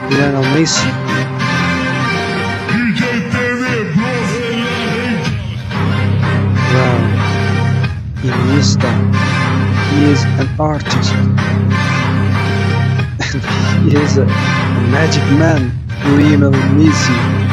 Lionel Messi. Wow, Iniesta. He is an artist. And he is a magic man, Lionel Messi.